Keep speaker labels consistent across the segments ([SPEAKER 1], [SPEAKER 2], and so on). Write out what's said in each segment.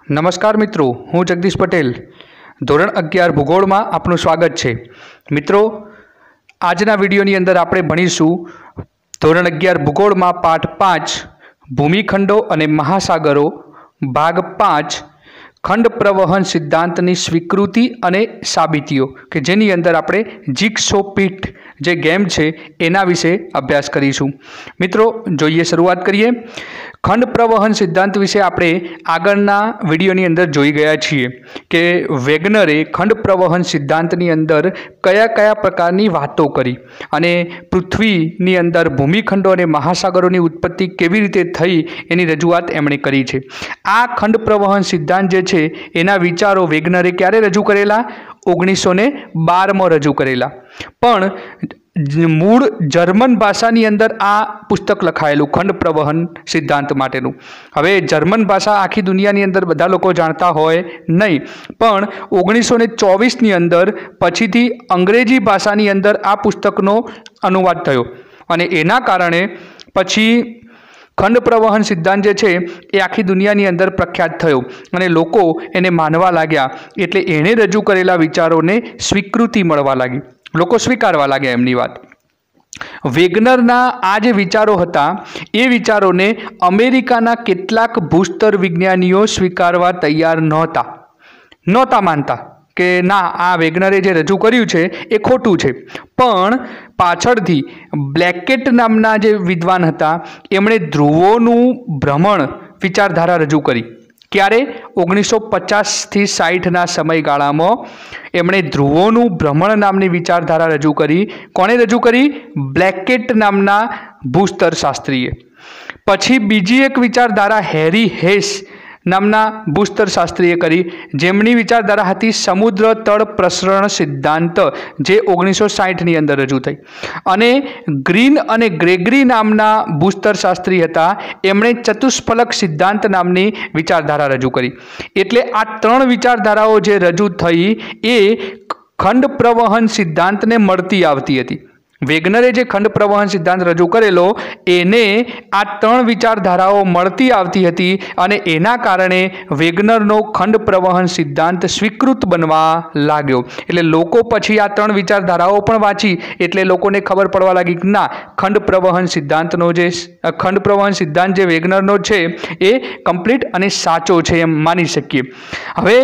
[SPEAKER 1] नमस्कार मित्रों, हूँ जगदीश पटेल। धोरण 11 भूगोल में आपनु स्वागत है। मित्रों, आजना विडियोनी अंदर आपणे भणीशुं धोरण 11 भूगोल में पाठ 5 भूमिखंडों अने महासागरों भाग 5 खंड प्रवहन सिद्धांतनी स्वीकृति अने साबितीओ के जेनी अंदर आपणे जिग्सो पीट जे गेम छे एना विषे अभ्यास करीशुं। मित्रों, जोईए शुरुआत करिए। खंड प्रवहन सिद्धांत विषे आपणे आगळना विडियोनी अंदर जोई गया छीए के वेगनरे खंड प्रवहन सिद्धांतनी अंदर कया कया प्रकारनी वातो करी अने पृथ्वीनी अंदर भूमिखंडों अने महासागरोनी उत्पत्ति केवी रीते थई एनी रजूआत एमणे करी छे। आ खंड प्रवहन सिद्धांत जे छे एना विचारो वेगनरे क्यारे रजू करेला? 1912 में रजू करेला। पण मूळ जर्मन भाषानी अंदर आ पुस्तक लखायेलू खंड प्रवहन सिद्धांत माटेनु। हवे जर्मन भाषा आखी दुनियानी अंदर बधा लोको जाणता होय नहीं, पण 1924 नी अंदर पछीथी अंग्रेजी भाषानी अंदर आ पुस्तकनो अनुवाद थयो अने एना कारणे पछी खंड प्रवहन सिद्धांत जे छे ए आखी दुनियानी अंदर प्रख्यात थयो अने लोको एने मानवा लाग्या। एटले एणे रजू करेला विचारोने स्वीकृति मळवा लागी, लोको स्वीकारवा लाग्या एमनी वात। वेगनरना आ जे विचारो हता ए विचारोने अमेरिकाना केटलाक भूस्तर विज्ञानीओ स्वीकारवा तैयार नहोता मानता के ना आ वेगनरे जे रजू कर्युं छे ए खोटुं छे। पण पाछळथी ब्लैकेट नामना जे विद्वान हता एमणे ध्रुवोनुं भ्रमण विचारधारा रजू करी। क्यारे? 1950 થી 60 ना समयगाळामां एमणे ध्रुवोनुं भ्रमण नामनी विचारधारा रजू करी। कोणे रजू करी? ब्लैकेट नामना भूस्तरशास्त्रीए। पछी बीजी एक विचारधारा हेरी हेस नामना भूस्तरशास्त्रीए करी, जेमनी विचारधारा हती समुद्र तळ प्रसरण सिद्धांत, जे 1960 नी अंदर रजू थई। अने ग्रीन अने ग्रेगरी नामना भूस्तरशास्त्री हता, एमणे चतुष्फलक सिद्धांत नामनी विचारधारा रजू करी। एटले आ त्रण विचारधाराओ जे रजू थई ए खंड प्रवहन सिद्धांतने मळती आवती हती। वेगनरे जे खंड प्रवहन सिद्धांत रजू करेलो एने आ त्रण विचारधाराओ मळती आवती हती अने एना कारणे वेगनरनो खंड प्रवहन सिद्धांत स्वीकृत बनवा लाग्यो। एटले लोको पछी आ त्रण विचारधाराओ पण वांची एटले लोकोने खबर पड़वा लागी कि ना खंड प्रवहन सिद्धांतनो जे खंड प्रवहन सिद्धांत जे वेगनरनो छे ए कम्प्लीट अने साचो छे एम मानी शकीए। हवे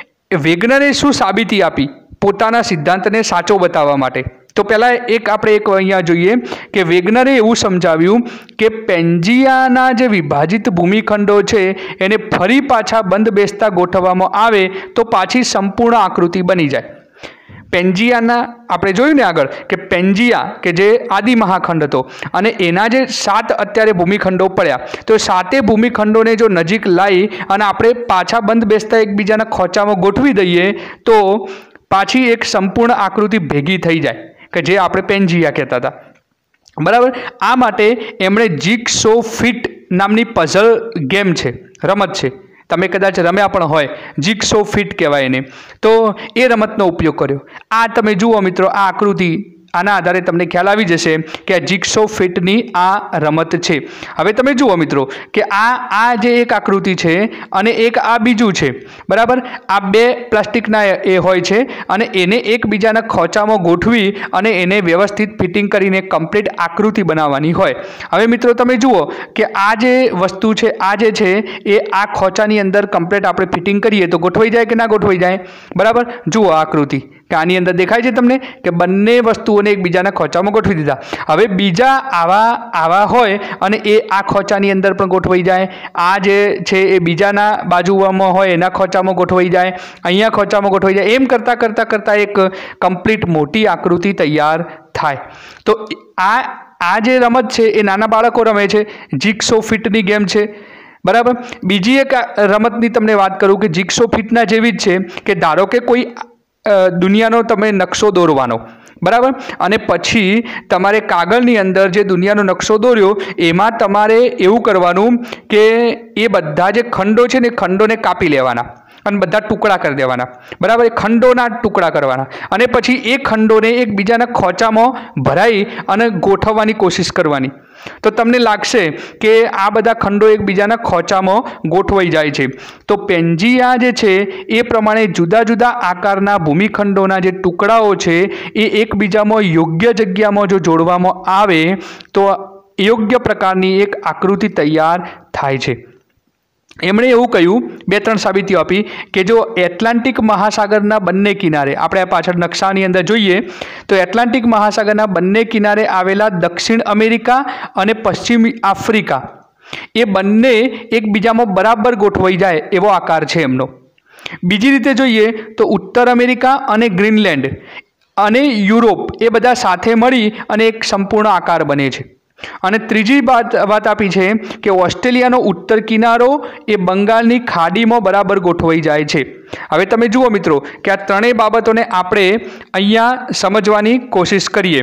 [SPEAKER 1] वेगनरे शुं साबिती आपी पोताना सिद्धांतने साचो बताववा माटे? तो पहला एक अहींया जोईए कि वेगनरे एवुं समजाव्युं कि पेंजियाना जे विभाजित भूमिखंडो छे एने फरी पाछा बंद बेसता गोठववामां आवे तो पाछी संपूर्ण आकृति बनी जाए। पेंजियाना आपणे जोयुं ने आगळ कि पेंजिया के जे आदि महाखंड हतो अने एना जे 7 अत्यारे भूमिखंडो पड्या, तो 7 भूमिखंडोने जो नजीक लाई अने आपणे पाछा बंद बेसता एकबीजाना खोचामां गोठवी दईए तो पाछी एक संपूर्ण आकृति भेगी थई जाए कि जे आपणे पेंजिया कहेता था। बराबर। आ माटे एमणे जिग्सो फीट नामनी पजल गेम छे, रमत छे, तमे कदाच रम्या पण होय, जिग्सो फीट कहेवाय एने, तो ए रमतनो उपयोग कर्यो। आ तमे जुओ मित्रों, आ आकृति आना आधारे तमने ख्याल आवी जशे कि आ जिग्सो फीटनी आ रमत छे। हवे तमे जुओ मित्रों कि आ जे एक आकृति छे अने एक आ बीजू छे, बराबर। आ बे प्लास्टिकना ए होय छे अने एने एकबीजाना खोचामां गोठवी अने एने व्यवस्थित फिटिंग करीने कम्प्लीट आकृति बनाववानी होय। हवे मित्रों तमे जुओ कि आ जे वस्तु छे आ जे छे ए आ खोचानी अंदर कम्प्लीट आपणे फिटिंग करीए तो गोठवाई जाए कि ना गोठवाई जाए? बराबर। जुओ आकृति कि आनी अंदर देखाय छे तमने कि बंने वस्तुओने एकबीजाना खोचामां गोठवी दीधा। हवे बीजा आवा होय अने ए आ खोचानी अंदर पण गोठवाई जाए, आ जे छे ए बीजाना बाजुमां होय एना खोचामां गोठवाई जाए, अहींया खोचामां गोठवाई जाए, एम करता करता करता एक कम्प्लीट मोटी आकृति तैयार थाय। तो आ जे रमत छे ए नाना बाळको रमे छे, जिग्सो फीटनी गेम छे। बराबर। बीजी एक रमतनी तमने वात करूं कि जिग्सो फीटना जेवी ज छे कि धारो के कोई दुनियानो तमे नक्शो दोरवानो, बराबर, अने पछी तमारे कागळनी अंदर जे दुनियानो नक्शो दोर्यो एमां तमारे एवुं करवानुं के ए बधा जे खंडो छे ने खंडोने कापी लेवाना अने बधा टुकड़ा कर देवाना। बराबर। खंडोना टुकड़ा करवाना अने पछी ए खंडोने एकबीजाना खोचामां भराई अने गोठववानी कोशिश करवानी। तो तमने लागशे के आ बधा खंडो एकबीजाना खोचामां गोठवाई जाय छे। तो पेंजिया जे छे ए प्रमाणे जुदा जुदा आकारना भूमिखंडोना जे टुकड़ाओ छे ए एकबीजामां योग्य जग्यामां जो जोड़वामां आवे तो योग्य प्रकारनी एक आकृति तैयार थाय छे। एमणे एवुं कह्युं, बे त्रण साबितीओ आपी के जो एटलांटिक महासागरना बंने किनारे आपणे आ पाछळ नक्शानी अंदर जोईए तो एटलांटिक महासागरना बंने किनारे आवेला दक्षिण अमेरिका अने पश्चिम आफ्रिका ए बंने एकबीजामां बराबर गोठवाई जाय एवो आकार छे एमनो। बीजी रीते जोईए तो उत्तर अमेरिका अने ग्रीनलैंड अने यूरोप ए बधा साथे मळी अने एक संपूर्ण आकार बने छे। અને ત્રીજી વાત આપી છે કે ઓસ્ટ્રેલિયાનો ઉત્તર કિનારો એ બંગાળની ખાડીમાં બરાબર ગોઠવાઈ જાય છે। હવે તમે જુઓ મિત્રો કે આ ત્રણેય બાબતોને આપણે અહીંયા સમજવાની કોશિશ કરીએ।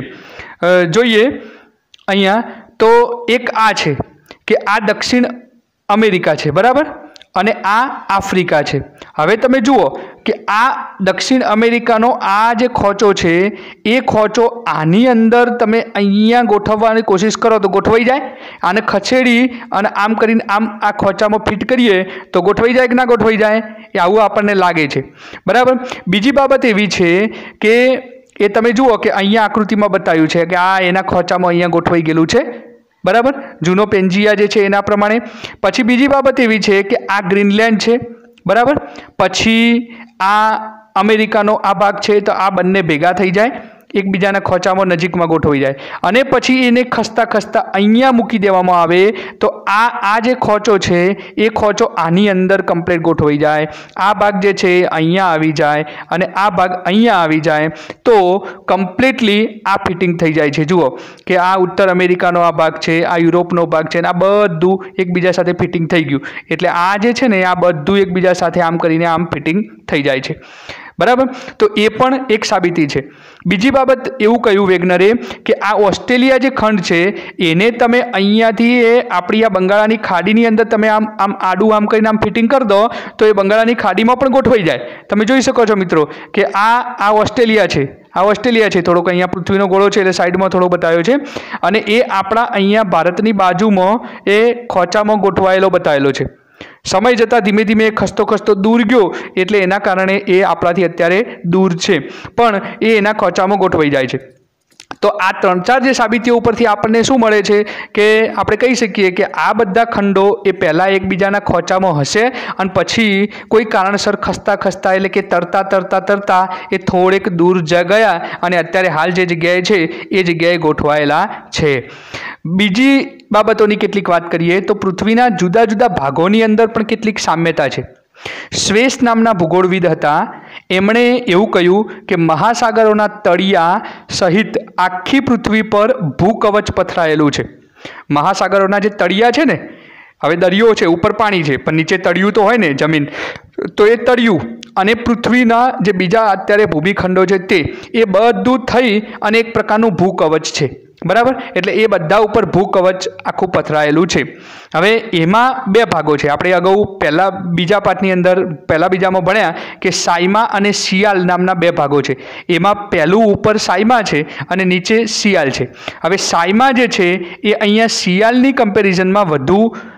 [SPEAKER 1] જોઈએ અહીંયા તો એક આ છે કે આ દક્ષિણ અમેરિકા છે બરાબર અને આ આફ્રિકા છે। હવે તમે જુઓ કે આ દક્ષિણ અમેરિકાનો આ જે ખોચો છે એ ખોચો આની અંદર તમે અહીંયા ગોઠવવાની કોશિશ કરો તો ગોઠવાઈ જાય। આને ખસેડી અને આમ કરીને આમ આ ખોચામાં ફિટ કરીએ તો ગોઠવાઈ જાય કે ના ગોઠવાઈ જાય એ આવું આપણને લાગે છે બરાબર। બીજી બાબત એવી છે કે એ તમે જુઓ કે અહીંયા આકૃતિમાં બતાવ્યું છે કે આ એના ખોચામાં અહીંયા ગોઠવાઈ ગયેલું છે बराबर। जूनो पेंजिया जे छे एना प्रमाणे। पछी बीजी बाबत एवी छे के आ ग्रीनलैंड छे बराबर, पछी आ अमेरिकानो आ भाग छे तो आ बंने भेगा थई जाय एकबीजाना खोचामां नजीकमां गोठवाई जाय अने पछी एने खसता खसता अहींया मूकी देवामां आवे तो आ जे खोचो छे ए खोचो आनी अंदर कम्प्लीट गोठवाई जाय। आ भाग जे छे अहींया आवी जाय अने आ भाग अहींया आवी जाय तो कम्प्लीटली आ फिटिंग थई जाय छे। जुओ के आ उत्तर अमेरिकानो आ भाग छे, आ युरोपनो भाग छे, आ बधुं एकबीजा साथे फिटिंग थई गयुं एटले आ जे छे ने आ बधुं एकबीजा साथे आम करीने आम फिटिंग थई जाय छे बराबर। तो ये पण एक साबिती है। बीजी बाबत एवं कहूँ वेगनरे कि आ ऑस्ट्रेलिया जे खंड है एने तमे अहींयाथी आपणी आ बंगाळानी खाडीनी अंदर तमे आम आम आडू आम करीने आम फिटिंग कर दो तो ये बंगाळानी खाडीमां पण गोठवाई जाए। तमे जोई शको छो मित्रों कि आ ऑस्ट्रेलिया है, आ ऑस्ट्रेलिया है, थोड़ोक अहींया पृथ्वीनो गोळो छे એટલે साइड में थोड़ो बताव्यो छे અને એ આપણા अहींया भारतनी बाजुमां ए खोचामां गोठवायेलो बतावेलो छे। समय जता धीमे धीमे खसतो खसतो दूर गयो एटले एना कारणे ए आपणाथी अत्यारे दूर छे पण ए एना खोचामां गोठवाई जाय छे। तो आ त्रण चार जे साबितीओ उपरथी आपणे शुं मळे छे के आपणे कही शकीए के आ बधा खंडो ए पहेला एकबीजाना खोचामां हशे अने पछी कोई कारणसर खसता खसता एटले के तरता तरता तरता ए थोड़ेक दूर गया अने अत्यारे हाल जे जग्याए छे ए जग्याए गोठवायेला छे। बीजी बाबतोनी केटलीक वात करीए तो पृथ्वीना जुदा जुदा भागोनी अंदर पण केटलीक साम्यता छे। स्वेस नामना भूगोळविद हता एमणे एवुं कह्युं के महासागरोना तळिया सहित आखी पृथ्वी पर भूकवच पथरायेलुं छे। महासागरोना जे तळिया छे ने हवे दरियो छे ऊपर पाणी छे पण नीचे तळियुं तो होय ने जमीन तो ए तळियुं अने पृथ्वीना जे बीजा अत्यारे भूमिखंडो छे ते ए बधुं थई अने एक प्रकारनुं भूकवच छे बराबर। एटले ए बधा उपर भूकवच आखुं पथरायेलुं छे। हवे एमां बे भागो छे। आपणे अगाऊ पहला बीजा पाठनी अंदर पहला बीजामां भण्या के साइमा अने सियाल नामना बे भागो छे। एमां पहेलुं उपर साइमा छे अने नीचे सियाल छे। हवे साइमा जे छे ए अहींया सियालनी कम्पेरिजनमां वधु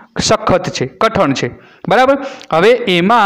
[SPEAKER 1] सखत है, कठण है बराबर। हवे एमां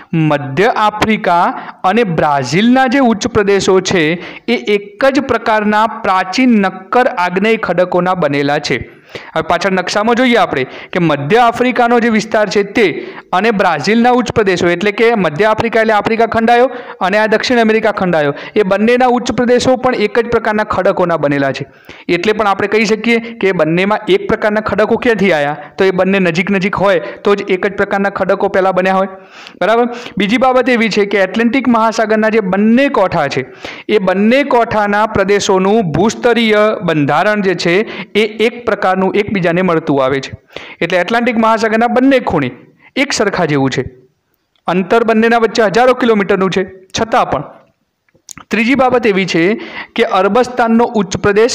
[SPEAKER 1] मध्य आफ्रिका अने ब्राजीलना जे उच्च प्रदेशों है ए एक ज प्रकारना प्राचीन नक्कर आग्नेय खडकोना बनेला छे। હવે પાછળ નકશામાં જોઈએ આપણે કે મધ્ય આફ્રિકાનો જે વિસ્તાર છે તે અને બ્રાઝિલના ઉચ્ચ પ્રદેશો એટલે કે મધ્ય આફ્રિકા એટલે આફ્રિકા ખંડાયો અને આ દક્ષિણ અમેરિકા ખંડાયો એ બંનેના ઉચ્ચ પ્રદેશો પણ એક જ પ્રકારના ખડકોના બનેલા છે। એટલે પણ આપણે કહી શકીએ કે બંનેમાં એક પ્રકારના ખડકો ક્યાંથી આવ્યા તો એ બંને નજીક નજીક હોય તો જ એક જ પ્રકારના ખડકો પહેલાં બન્યા હોય બરાબર। બીજી બાબત એવી છે કે એટલાન્ટિક મહાસાગરના જે બંને કોઠા છે એ બંને કોઠાના પ્રદેશોનું ભૂસ્તરીય બંધારણ જે છે એ એક પ્રકાર एकबीजाने मळतुं आवे छे। एटले एटलांटिक महासागरना बंने खूणे एक सरखा जेवुं छे। अंतर बंनेना वच्चे हजारों किलोमीटरनुं छे छतां पण। त्रीजी बाबत एवी छे के अरबस्ताननो उच्च प्रदेश,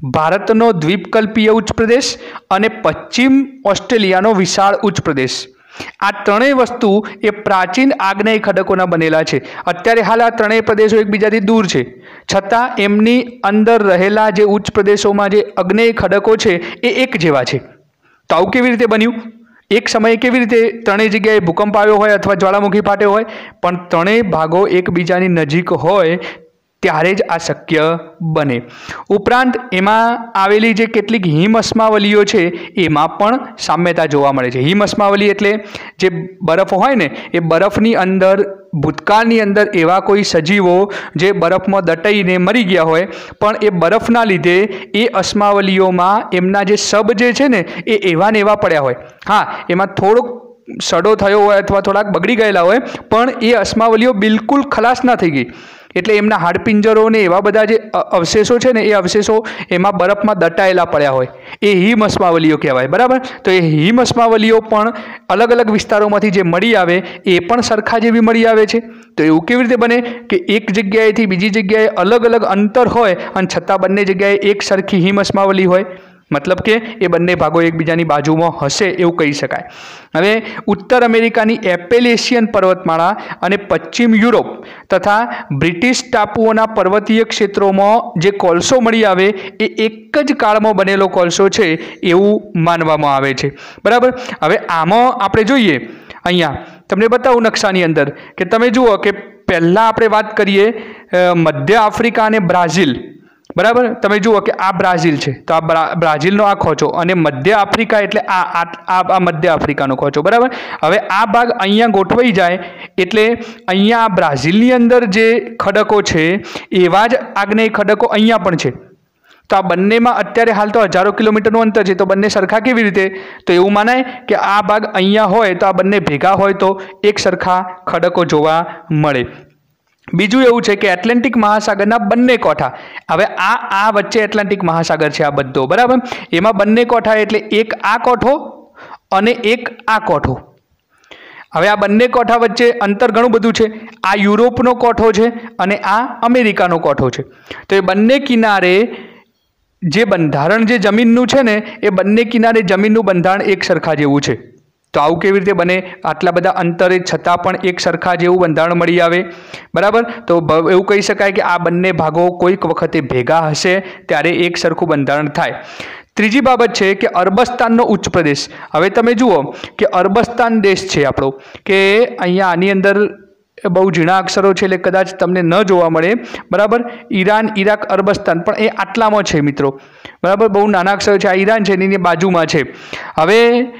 [SPEAKER 1] भारतनो द्वीपकल्पीय उच्च प्रदेश अने पश्चिम ऑस्ट्रेलियानो विशाळ उच्च प्रदेश आ त्रणेय वस्तु ए प्राचीन आग्नेय खडकोना बनेला छे। अत्यारे हाल आ त्रणेय प्रदेशो एकबीजाथी दूर छे, छतां एमनी अंदर रहेला जे उच्च प्रदेशोमां जे आग्नेय खडको छे ए एक जेवा छे। तो आवुं केवी रीते बन्युं? एक समये केवी रीते त्रणेय जग्याए भूकंप आव्यो होय अथवा ज्वालामुखी फाट्यो होय, पण त्रणेय भागो एकबीजानी नजीक होय त्यारे ज आ शक्य बने। उपरांत एमां आवेली जे केटलीक हिम अस्मावलीओ छे एमां पण साम्यता जोवा मळे छे। हिम अस्मावली एटले जे बरफ होय ने ए बरफनी अंदर भूतकाळनी अंदर एवा कोई सजीवो जे बरफमां दटाईने मरी गया होय, पण ए बरफना लीधे ए अस्मावलीओमां एमना जे सब जे छे ने ए एवा ने एवा पड्या होय। हाँ, एमां थोड़ोक सडो थयो होय अथवा थोड़ाक बगड़ी गयेला होय, पण ए अस्मावलीओ बिल्कुल खलास ना थई गई। એટલે એમના હાડપિંજરો ને એવા બધા જે અવશેષો છે ને એ અવશેષો એમાં બરફમાં દટાયેલા પડ્યા હોય એ હિમ अस्मावलीઓ કહેવાય। બરાબર, તો એ હિમ अस्मावलीઓ પણ અલગ અલગ વિસ્તારોમાંથી જે મળી આવે એ પણ સરખા જેવી મળી આવે છે। તો એવું કેવી રીતે બને કે એક જગ્યાએથી બીજી જગ્યાએ અલગ અલગ અંતર હોય અને છતાં બંને જગ્યાએ એક સરખી હિમ अस्मावली હોય? मतलब के ए बंने भागों एकबीजानी बाजुमां हशे एवुं कही शकाय। हवे उत्तर अमेरिकानी एपेलेशियन पर्वतमाळा अने पश्चिम यूरोप तथा ब्रिटिश टापुओना पर्वतीय क्षेत्रोमां जे कोळसो मळी आवे ए एक ज काळमां बनेलो कोळसो छे एवुं मानवामां आवे छे। बराबर, हवे आमां आपणे जोईए अहींया तमने बतावुं नक्शानी अंदर के तमे जुओ के पहेला आपणे वात करीए मध्य आफ्रिका अने ब्राजील। बराबर, तमे जुओ कि आ ब्राजील है तो आ ब्राजील आ खोचो अने मध्य आफ्रिका एटले आ मध्य आफ्रिका खोचो। बराबर, हवे आ भाग अहींया गोठवाई जाए एटले अहींया आ ब्राजीलनी अंदर जे खडको छे एवा ज आग्नेय खडको अहींया पण छे। तो आ बंनेमां अत्यारे हाल तो हजारों किलोमीटरनुं अंतर छे, तो बंने सरखा केवी रीते? तो एवुं मानाय कि आ भाग अहींया होय तो आ बंने भेगा होय तो एक सरखा खडको जोवा मळे। बीजू एवं है कि एटलांटिक महासागरना बंने कोठा, हवे आ वच्चे एटलांटिक महासागर है आ बधो। बराबर, एमां बंने कोठा एटले एक आ कोठो अने एक आ कोठो। हवे आ बंने कोठा वच्चे अंतर घणुं बधुं छे। आ यूरोपनो कोठो छे अने आ अमेरिकानो कोठो छे। तो ए बंने किनारे जे बंधारण जे जमीननुं छे ने ए बंने किनारे जमीननुं बंधारण एक सरखा जेवुं छे। तो आवुं केवी रीते बने? आटला बधा अंतरे छतां पण एक सरखा जेवुं बंधारण मळी आवे। बराबर, तो एवुं कही शकाय कि आ बंने भागो कोईक वखते भेगा हशे त्यारे एक सरखुं बंधारण थाय। त्रीजी बाबत है कि अरबस्ताननो उच्च प्रदेश। हवे तमे जुओ कि अरबस्तान देश है आपणो के अहींया आनी अंदर बहु झीणा अक्षरो छे એટલે कदाच तमने न जोवा मळे। बराबर, ईरान, इराक, अरबस्तान पण ए आटलामां छे मित्रों। बराबर, बहु नाना अक्षरो छे। आ ईरान छे एनी बाजुमां छे। हवे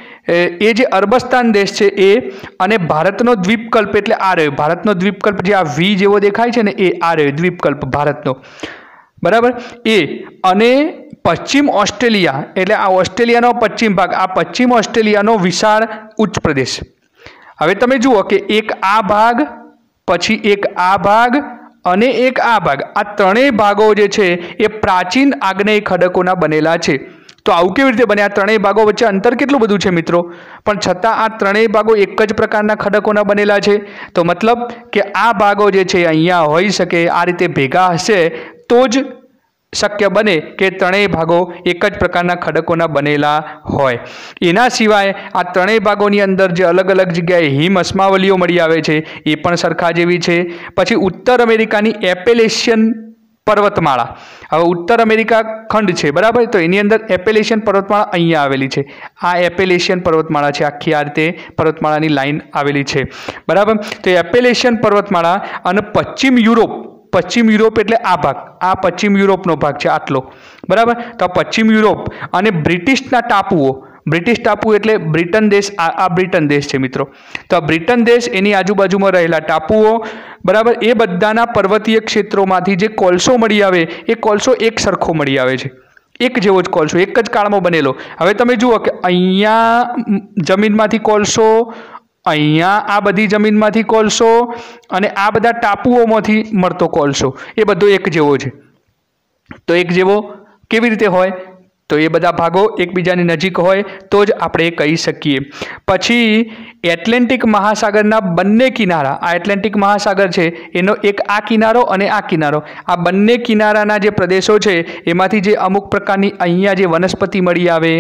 [SPEAKER 1] ए जे अरबस्तान देश है ए अने भारतनो द्वीपकल्प एटले आ रह्यो भारतनो द्वीपकल्प जे आ वी जेवो देखाय छे ने ए आ रह्यो द्वीपकल्प भारतनो। बराबर, ए अने पश्चिम ऑस्ट्रेलिया एटले आ ऑस्ट्रेलियानो पश्चिम भाग, आ पश्चिम ऑस्ट्रेलियानो विशाळ उच्च प्रदेश। हवे तमे जुओ कि एक आ भाग पछी एक आ भाग अने एक आ भाग, आ त्रणेय भागो जे छे ए प्राचीन आग्नेय खडकोना बनेला छे। तो आवुं केवी रीते बने? आ त्रणेय भागो वच्चे अंतर केटलुं बधुं छे मित्रों, पण छतां आ त्रणेय भागो एक ज प्रकारना खडकोना बनेला छे। तो मतलब कि आ भागो जे छे अहींया होई शके, आ रीते भेगा हशे तो ज शक्य बने कि त्रणेय भागो एक ज प्रकारना खडकोना बनेला होय। एना सिवाय आ त्रणेय भागोनी अंदर जे अलग अलग जग्याए हिम अस्मावलीओ मळी आवे छे ए पण सरखा जेवी छे। पछी उत्तर अमेरिकानी एपेलेशियन पर्वतमाळा। हवे उत्तर अमेरिका खंड है। बराबर, तो एनी अंदर एपेलेशियन पर्वतमाळा अहींया आवेली छे। आ एपेलेशियन पर्वतमाळा छे, आखी आ रीते पर्वतमाळानी लाइन आवेली छे। बराबर, तो एपेलेशियन पर्वतमाळा अने पश्चिम यूरोप एटले आ भाग, आ पश्चिम यूरोपनो भाग छे आटलो। बराबर, तो पश्चिम यूरोप अने ब्रिटिशना टापुओ, ब्रिटिश टापू एटले ब्रिटन देश, आ ब्रिटन देश है मित्रों। तो ब्रिटन देश एनी आजुबाजुमां रहेला टापुओ। बराबर, ए बधाना पर्वतीय क्षेत्रोमांथी जे कोळसो मळी आवे ए कोळसो एक सरखो मळी आवे छे, एक जेवो ज कोळसो, एक ज काळमां बनेलो। हवे तमे जुओ कि अहींया जमीनमांथी कोळसो, अहींया आ बधी जमीनमांथी कोळसो अने आ बधा टापुओमांथी मळतो कोळसो ए बधो एक जेवो छे। तो एक जेवो केवी रीते होय? तो ये बधा भागो एकबीजानी नजीक होय तो ज आपणे कही शकीए। पछी एटलांटिक महासागरना बंने किनारा, आ एटलांटिक महासागर है एनो एक आ किनारो अने आ किनारो, आ बंने किनाराना जे प्रदेशो छे एमांथी जे अमुक प्रकारनी अहींया जे वनस्पति मळी आवे,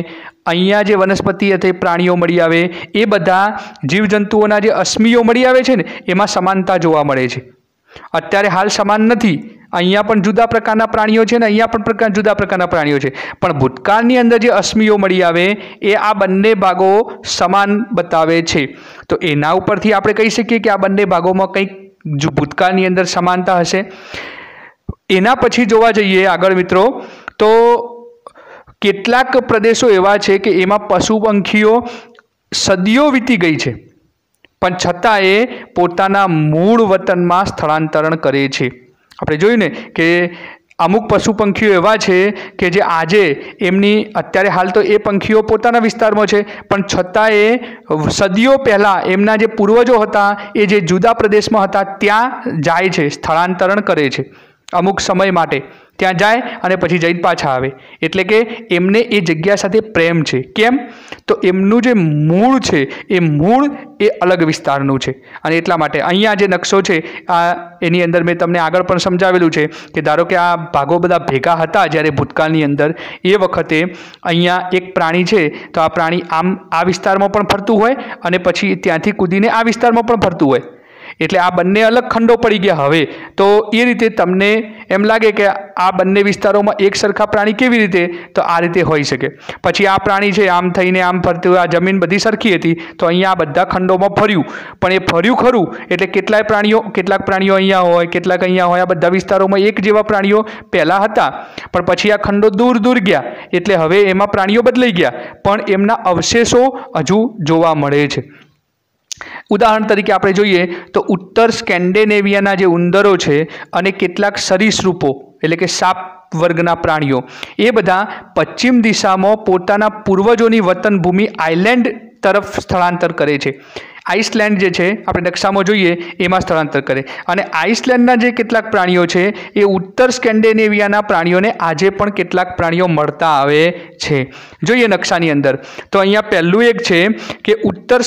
[SPEAKER 1] અહીંયા જે વનસ્પતિ અથવા પ્રાણીઓ મળી આવે એ બધા જીવજંતુઓના જે અશ્મિઓ મળી આવે છે ને એમાં સમાનતા જોવા મળે છે। અત્યારે હાલ સમાન નથી, અહીંયા પણ જુદા પ્રકારના પ્રાણીઓ છે ને અહીંયા પણ જુદા પ્રકારના પ્રાણીઓ છે, પણ ભૂતકાળની અંદર જે અશ્મિઓ મળી આવે એ આ બંને ભાગો સમાન બતાવે છે। તો એના ઉપરથી આપણે કહી શકીએ કે આ બંને ભાગોમાં કંઈક ભૂતકાળની અંદર સમાનતા હશે। એના પછી જોવા જઈએ આગળ મિત્રો, તો કેટલાક પ્રદેશો એવા છે કે એમાં પશુ પંખીઓ સદીઓ વીતી ગઈ છે પણ છતાં એ પોતાના મૂળ વતનમાં સ્થળાંતરણ કરે છે। આપણે જોયું ને કે અમુક પશુ પંખીઓ એવા છે કે જે આજે એમની અત્યારે હાલ તો એ પંખીઓ પોતાના વિસ્તારમાં છે પણ છતાં એ સદીઓ પહેલાં એમના જે પૂર્વજો હતા એ જે જુદા પ્રદેશમાં હતા ત્યાં જાય છે, સ્થળાંતરણ કરે છે અમુક સમય માટે, ત્યાં જાય અને પછી જઈને પાછા આવે। એટલે કે એમને એ જગ્યા સાથે પ્રેમ છે। કેમ? તો એમનું જે મૂળ છે એ મૂળ એ અલગ વિસ્તારનું છે અને એટલા માટે અહીંયા જે નકશો છે આ એની અંદર મેં તમને આગળ પણ સમજાવેલું છે કે ધારો કે આ ભાગો બધા ભેગા હતા જ્યારે ભૂતકાળની અંદર, એ વખતે અહીંયા એક પ્રાણી છે તો આ પ્રાણી આમ આ વિસ્તારમાં પણ ફરતું હોય અને પછી ત્યાંથી કૂદીને આ વિસ્તારમાં પણ ફરતું હોય, એટલે આ બંને અલગ ખંડો પડી ગયા। હવે તો એ રીતે તમને એમ લાગે કે આ બંને વિસ્તારોમાં એક સરખા પ્રાણી કેવી રીતે, તો આ રીતે હોઈ શકે। પછી આ પ્રાણી છે આમ થઈને આમ ફરતું, આ જમીન બધી સરખી હતી તો અહીંયા આ બધા ખંડોમાં ફર્યું, પણ એ ફર્યું ખરું એટલે કેટલાક પ્રાણીઓ અહીંયા હોય, કેટલાક અહીંયા હોય, આ બધા વિસ્તારોમાં એક જેવા પ્રાણીઓ પહેલાં હતા પણ પછી આ ખંડો દૂર દૂર ગયા એટલે હવે એમાં પ્રાણીઓ બદલાઈ ગયા પણ એમના અવશેષો હજુ જોવા મળે છે। ઉદાહરણ તરીકે આપણે જોઈએ તો ઉત્તર સ્કેન્ડિનેવિયાના જે ઉંદરો છે અને કેટલાક સરીસૃપો એટલે કે સાપ વર્ગના પ્રાણીઓ એ બધા પશ્ચિમ દિશામાં પોતાના પૂર્વજોની વતન ભૂમિ આઇલેન્ડ તરફ સ્થળાંતર કરે છે। આઇસલેન્ડ જે છે આપણે નકશામાં જોઈએ એમાં સ્થળાંતર કરે અને આઇસલેન્ડના જે કેટલાક પ્રાણીઓ છે એ ઉત્તર સ્કેન્ડિનેવિયાના પ્રાણીઓને આજે પણ કેટલાક પ્રાણીઓ મળતા આવે છે। જોઈએ નકશાની અંદર તો અહીંયા પહેલું એક છે કે ઉત્તર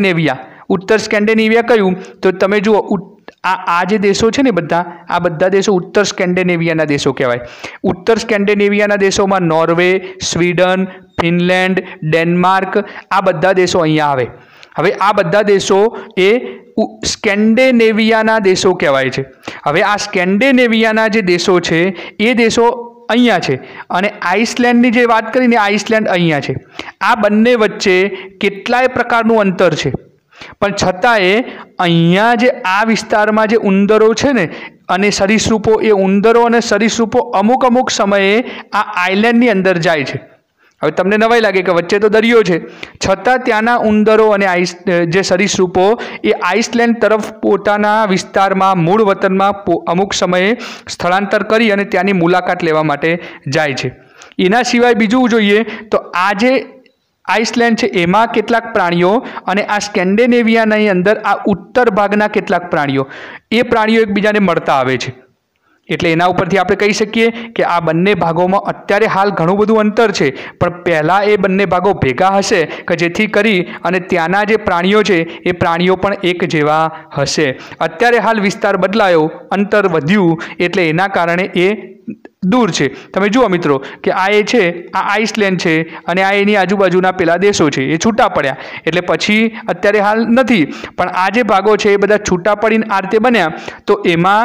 [SPEAKER 1] સ્કેન્ડિનેવિયા કયું, તો તમે જુઓ આ જે દેશો છે ને આ બધા દેશો ઉત્તર સ્કેન્ડિનેવિયાના દેશો કહેવાય। ઉત્તર સ્કેન્ડિનેવિયાના દેશોમાં નોર્વે, સ્વીડન, ફિનલેન્ડ, ડેનમાર્ક આ બધા દેશો અહીંયા આવે। હવે આ બધા દેશો એ સ્કેન્ડિનેવિયાના દેશો કહેવાય છે। હવે આ સ્કેન્ડિનેવિયાના જે દેશો છે એ દેશો અહીંયા છે અને આઇસલેન્ડની જે વાત કરીને આઇસલેન્ડ અહીંયા છે। આ બંને વચ્ચે કેટલાય પ્રકારનું અંતર છે પણ છતાંય અહીંયા જે આ વિસ્તારમાં જે ઉંદરો છે ને અને સરીસૃપો, એ ઉંદરો અને સરીસૃપો અમુક સમયે આ આઇલેન્ડની અંદર જાય છે। હવે તમને નવાઈ લાગે કે વચ્ચે તો દરિયો છે છતાં ત્યાંના ઉંદરો અને જે સરીસૃપો એ આઇસલેન્ડ તરફ પોતાના વિસ્તારમાં મૂળ વતનમાં અમુક સમયે સ્થળાંતર કરી અને ત્યાંની મુલાકાત લેવા માટે જાય છે। એના સિવાય બીજું જોઈએ તો આ જે આઇસલેન્ડ છે એમાં કેટલાક પ્રાણીઓ અને આ સ્કેન્ડિનેવિયાની અંદર આ ઉત્તર ભાગના કેટલાક પ્રાણીઓ એકબીજાને મળતા આવે છે। એટલે એના ઉપરથી આપણે કહી શકીએ કે આ બંને ભાગોમાં અત્યારે હાલ ઘણું બધું અંતર છે પણ પહેલાં એ બંને ભાગો ભેગા હશે કે જેથી કરી અને ત્યાંના જે પ્રાણીઓ છે એ પ્રાણીઓ પણ એક જેવા હશે। અત્યારે હાલ વિસ્તાર બદલાયો, અંતર વધ્યું એટલે એના કારણે એ દૂર છે। તમે જુઓ મિત્રો કે આ એ છે, આ આઇસલેન્ડ છે અને આ એની આજુબાજુના પેલા દેશો છે એ છૂટા પડ્યા એટલે પછી અત્યારે હાલ નથી પણ આ જે ભાગો છે એ બધા છૂટા પડીને આ રીતે બન્યા તો એમાં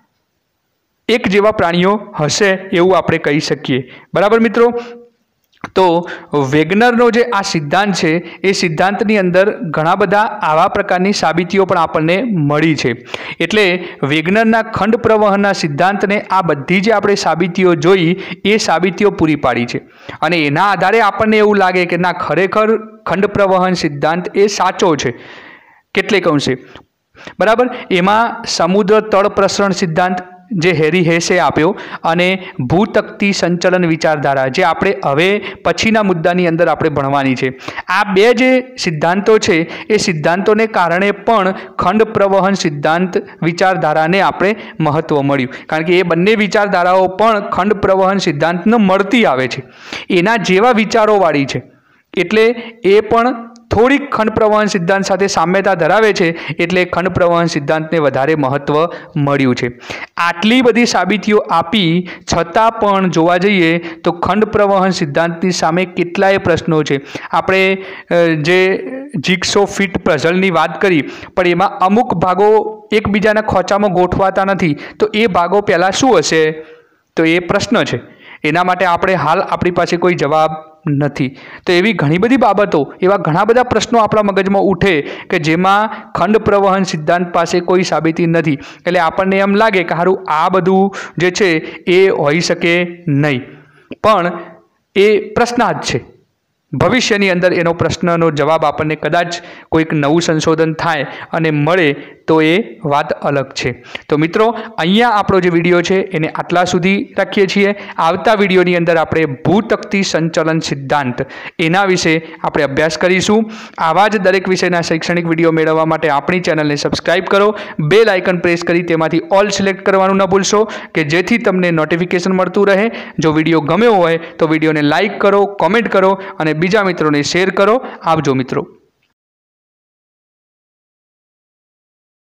[SPEAKER 1] એક જેવા પ્રાણીઓ હશે એવું આપણે કહી શકીએ। બરાબર મિત્રો, તો વેગનરનો જે આ સિદ્ધાંત છે એ સિદ્ધાંતની અંદર ઘણા બધા આવા પ્રકારની સાબિતીઓ પણ આપણને મળી છે। એટલે વેગનરના ખંડ પ્રવહનના સિદ્ધાંતને આ બધી જે આપણે સાબિતીઓ જોઈ એ સાબિતીઓ પૂરી પાડી છે અને એના આધારે આપણને એવું લાગે કે ના ખરેખર ખંડ પ્રવહન સિદ્ધાંત એ સાચો છે કેટલેક અંશે। બરાબર, એમાં સમુદ્ર તળ પ્રસરણ સિદ્ધાંત જે હેરી હેસે આપ્યો અને ભૂતકતી સંચલન વિચારધારા જે આપણે હવે પછીના મુદ્દાની અંદર આપણે ભણવાની છે। આ બે જે સિદ્ધાંતો છે એ સિદ્ધાંતોને કારણે પણ ખંડ પ્રવહન સિદ્ધાંત વિચારધારાને આપણે મહત્વ મળ્યું કારણ કે એ બંને વિચારધારાઓ પણ ખંડ પ્રવહન સિદ્ધાંતને મળતી આવે છે, એના જેવા વિચારોવાળી છે એટલે એ પણ થોડીક ખંડ પ્રવહન સિદ્ધાંત સાથે સામ્યતા ધરાવે છે, એટલે ખંડ પ્રવહન સિદ્ધાંતને વધારે મહત્વ મળ્યું છે. આટલી બધી સાબિતીઓ આપી છતાં પણ જોવા જઈએ તો ખંડ પ્રવહન સિદ્ધાંતની સામે કેટલાય પ્રશ્નો છે. આપણે જે જિગ્સો ફિટ પઝલની વાત કરી, પણ એમાં અમુક ભાગો એકબીજાના ખોચામાં ગોઠવાતા નથી, તો એ ભાગો પહેલાં શું હશે? તો એ પ્રશ્ન છે. એના માટે આપણે હાલ આપણી પાસે કોઈ જવાબ નથી. તો એવી ઘણી બધી બાબતો, એવા ઘણા બધા પ્રશ્નો આપણા મગજમાં ઉઠે કે જેમાં ખંડ પ્રવહન સિદ્ધાંત પાસે કોઈ સાબિતી નથી, એટલે આપણને એમ લાગે કે સારું આ બધું જે છે એ હોઈ શકે નહીં. પણ એ પ્રશ્નાર્થ છે. ભવિષ્યની અંદર એનો પ્રશ્નનો જવાબ આપણને કદાચ કોઈક નવું સંશોધન થાય અને મળે તો એ વાત અલગ છે. તો મિત્રો, અહીંયા આપણો જે વિડીયો છે એને આટલા સુધી રાખીએ છીએ. આવતા વિડીયોની અંદર આપણે ભૂતક્તિ સંચલન સિદ્ધાંત એના વિશે આપણે અભ્યાસ કરીશું. આવા જ દરેક વિષયના શૈક્ષણિક વિડીયો મેળવવા માટે આપણી ચેનલને સબસ્ક્રાઈબ કરો, બેલ આઇકન પ્રેસ કરી તેમાંથી ઓલ સિલેક્ટ કરવાનું ન ભૂલશો કે જેથી તમને નોટિફિકેશન મળતું રહે. જો વિડીયો ગમ્યો હોય તો વિડીયોને લાઇક કરો, કોમેન્ટ કરો અને બીજા મિત્રોને શેર કરો. આવજો મિત્રો.